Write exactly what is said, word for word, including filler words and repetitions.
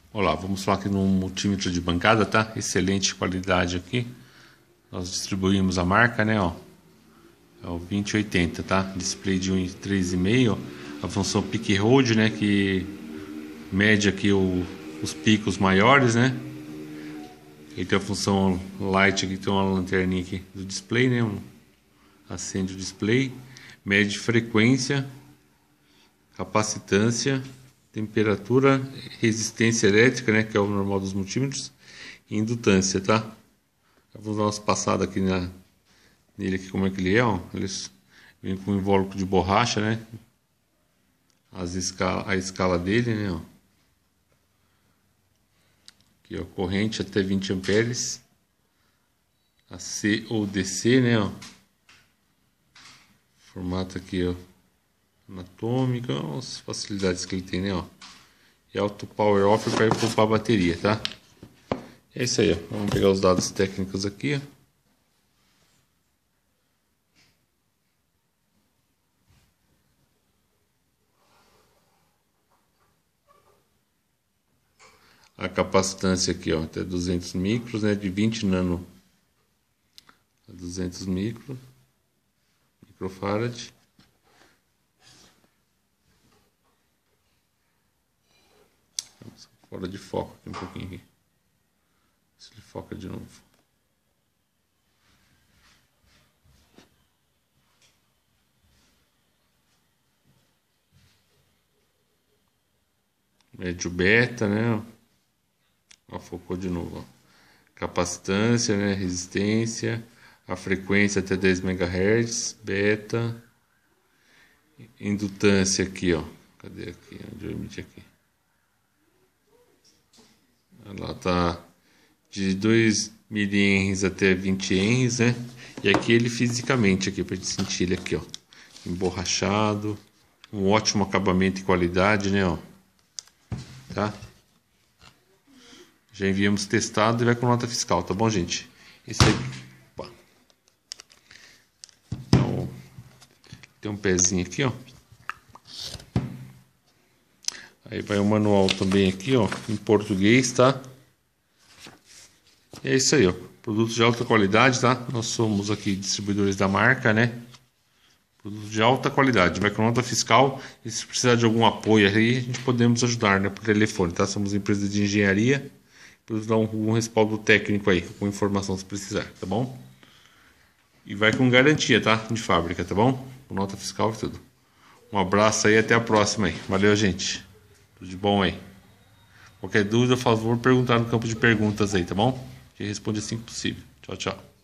Olá, vamos falar aqui no multímetro de bancada, tá? Excelente qualidade aqui. Nós distribuímos a marca, né, ó. É o vinte oitenta, tá? Display de três vírgula cinco, a função Peak Hold, né, que mede aqui o, os picos maiores, né? Ele tem a função Light aqui, tem uma lanterninha aqui do display, né? Um, acende o display, mede frequência, capacitância, temperatura, resistência elétrica, né, que é o normal dos multímetros, e indutância, tá? Vamos dar umas passadas aqui na, nele, aqui, como é que ele é, ó. Ele vem com um invólucro de borracha, né? As escala, a escala dele, né, ó. Aqui, ó, corrente até vinte amperes, A C ou D C, né, ó. Formato aqui, ó, anatômica, as facilidades que ele tem, né, ó. E auto power off para poupar a bateria, tá? É isso aí, ó. Vamos pegar os dados técnicos aqui, ó. A capacitância aqui, ó, até duzentos micros, né, de vinte nano a duzentos micros, microfarad. Fora de foco aqui um pouquinho aqui. Se ele foca de novo. Médio beta, né? Ó, focou de novo, ó. Capacitância, né? Resistência, a frequência até dez megahertz, beta, indutância aqui, ó. Cadê aqui? Onde eu emiti aqui? Ela tá de dois milihenries até vinte henries, né? E aqui ele fisicamente, aqui pra gente sentir ele aqui, ó, emborrachado, um ótimo acabamento e qualidade, né, ó. Tá? Já enviamos testado e vai com nota fiscal, tá bom, gente? Esse aí, opa. Então, tem um pezinho aqui, ó. Aí vai o manual também aqui, ó, em português, tá? E é isso aí, ó. Produtos de alta qualidade, tá? Nós somos aqui distribuidores da marca, né? Produtos de alta qualidade. Vai com nota fiscal. E se precisar de algum apoio aí, a gente podemos ajudar, né? Por telefone, tá? Somos empresa de engenharia. Podemos dar um, um respaldo técnico aí, com informação se precisar, tá bom? E vai com garantia, tá? De fábrica, tá bom? Com nota fiscal e tudo. Um abraço aí, até a próxima aí. Valeu, gente. Tudo de bom aí. Qualquer dúvida, por favor, perguntar no campo de perguntas aí, tá bom? A gente responde assim que possível. Tchau, tchau.